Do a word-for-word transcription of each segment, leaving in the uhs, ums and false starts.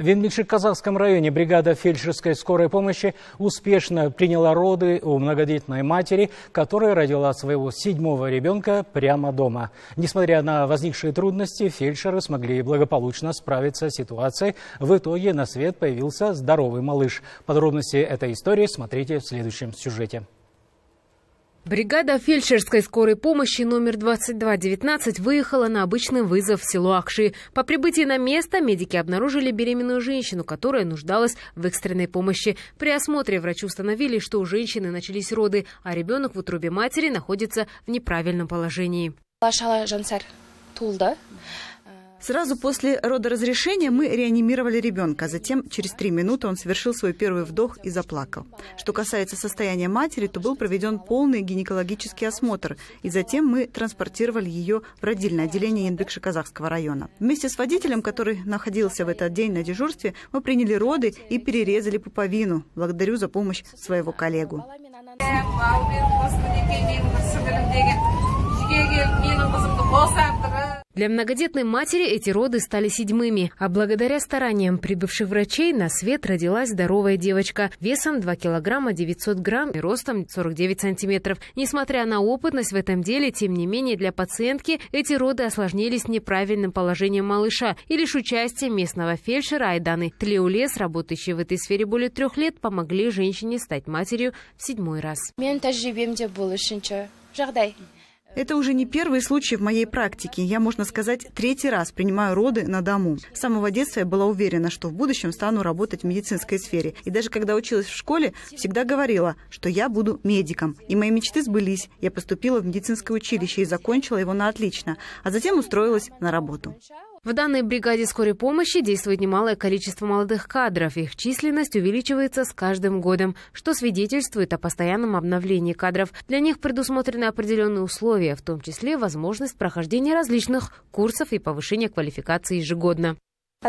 В Винбекши-Казахском районе бригада фельдшерской скорой помощи успешно приняла роды у многодетной матери, которая родила своего седьмого ребенка прямо дома. Несмотря на возникшие трудности, фельдшеры смогли благополучно справиться с ситуацией. В итоге на свет появился здоровый малыш. Подробности этой истории смотрите в следующем сюжете. Бригада фельдшерской скорой помощи номер двадцать два девятнадцать выехала на обычный вызов в село Акши. По прибытии на место медики обнаружили беременную женщину, которая нуждалась в экстренной помощи. При осмотре врачи установили, что у женщины начались роды, а ребенок в утробе матери находится в неправильном положении. Сразу после родоразрешения мы реанимировали ребенка. Затем, через три минуты, он совершил свой первый вдох и заплакал. Что касается состояния матери, то был проведен полный гинекологический осмотр. И затем мы транспортировали ее в родильное отделение Винбекши-Казахского района. Вместе с водителем, который находился в этот день на дежурстве, мы приняли роды и перерезали пуповину. Благодарю за помощь своего коллегу. Для многодетной матери эти роды стали седьмыми, а благодаря стараниям прибывших врачей на свет родилась здоровая девочка весом два килограмма девятьсот грамм и ростом сорок девять сантиметров. Несмотря на опытность в этом деле, тем не менее для пациентки эти роды осложнились неправильным положением малыша, и лишь участием местного фельдшера Айданы Тлеулес, работающей в этой сфере более трех лет, помогли женщине стать матерью в седьмой раз. Это уже не первый случай в моей практике. Я, можно сказать, третий раз принимаю роды на дому. С самого детства я была уверена, что в будущем стану работать в медицинской сфере. И даже когда училась в школе, всегда говорила, что я буду медиком. И мои мечты сбылись. Я поступила в медицинское училище и закончила его на отлично. А затем устроилась на работу. В данной бригаде скорой помощи действует немалое количество молодых кадров. Их численность увеличивается с каждым годом, что свидетельствует о постоянном обновлении кадров. Для них предусмотрены определенные условия, в том числе возможность прохождения различных курсов и повышения квалификации ежегодно. В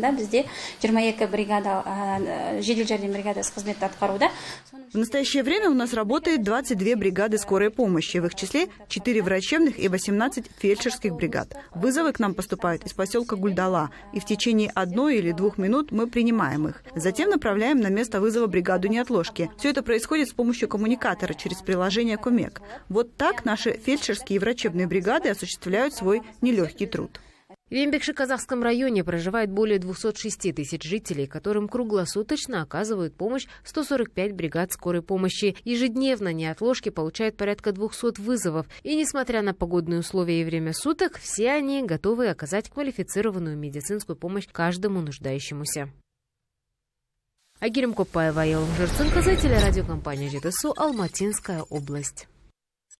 настоящее время у нас работает двадцать две бригады скорой помощи. В их числе четыре врачебных и восемнадцать фельдшерских бригад. Вызовы к нам поступают из поселка Гульдала. И в течение одной или двух минут мы принимаем их. Затем направляем на место вызова бригаду неотложки. Все это происходит с помощью коммуникатора через приложение Комек. Вот так наши фельдшерские и врачебные бригады осуществляют свой нелегкий труд. В Винбекши-Казахском районе проживает более двухсот шести тысяч жителей, которым круглосуточно оказывают помощь сто сорок пять бригад скорой помощи. Ежедневно неотложки получают порядка двухсот вызовов. И несмотря на погодные условия и время суток, все они готовы оказать квалифицированную медицинскую помощь каждому нуждающемуся. Агирем Копаева, Елым Жирцин, телерадиокомпания ЖТСУ, Алматинская область.